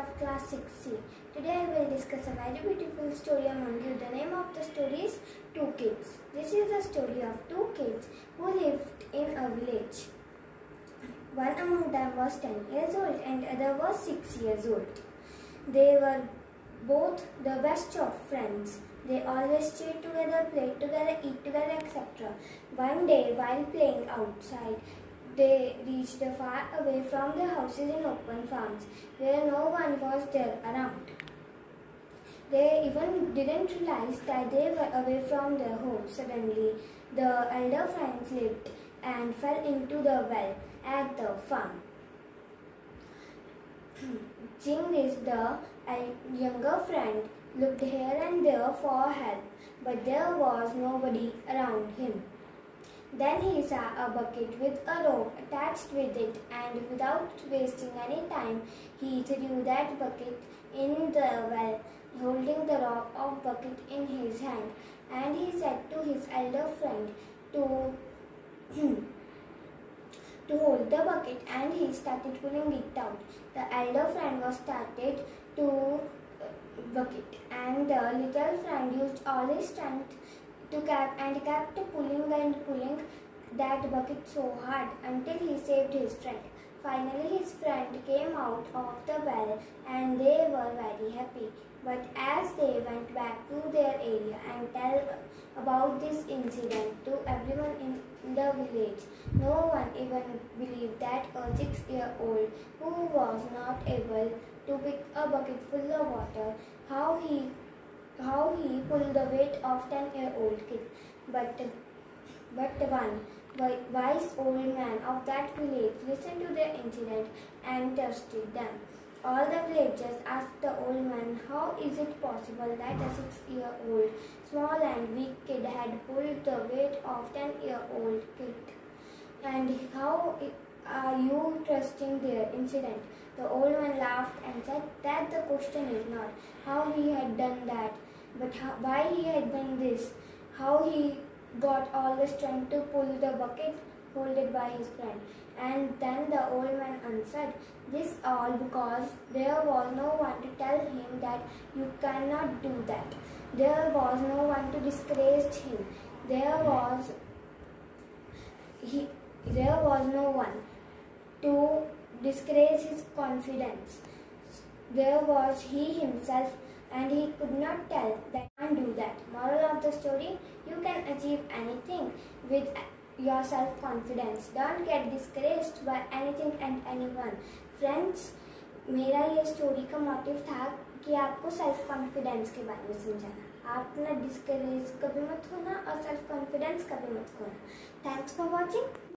of class 6C. Today I will discuss a very beautiful story among you. The name of the story is Two Kids. This is the story of two kids who lived in a village. One among them was 10 years old and other was 6 years old. They were both the best of friends. They always stayed together, played together, eat together, etc. One day, while playing outside, they reached far away from their houses in open farms, where no one was there around. They even didn't realize that they were away from their home. Suddenly, the elder friend slipped and fell into the well at the farm. Seeing this, the younger friend looked here and there for help, but there was nobody around him. Then he saw a bucket with a rope attached with it, and without wasting any time, he threw that bucket in the well, holding the rope of bucket in his hand. And he said to his elder friend to hold the bucket, and he started pulling it out. The elder friend was started to bucket, and the little friend used all his strength to kept pulling and pulling that bucket so hard until he saved his friend. Finally, his friend came out of the well and they were very happy. But as they went back to their area and tell about this incident to everyone in the village, no one even believed that a 6-year-old who was not able to pick a bucket full of water, how he pulled the weight of 10-year-old kid. But one wise old man of that village listened to the incident and trusted them. All the villagers asked the old man, how is it possible that a 6-year-old small and weak kid had pulled the weight of 10-year-old kid? And how are you trusting their incident? The old man laughed and said that the question is not how he had done that, but why he had done this, how he got all the strength to pull the bucket holded by his friend. And then the old man answered, this all because there was no one to tell him that you cannot do that. There was no one to discourage him. There was no one to discourage his confidence. There was he himself, and he could not tell that you can't do that. Moral of the story, you can achieve anything with your self-confidence. Don't get discouraged by anything and anyone. Friends, मेरा ये story का motive था कि आपको self confidence के बारे में समझाना। आप ना डिस्करेज कभी मत होना और सेल्फ कॉन्फिडेंस कभी मत खोना। Thanks for watching.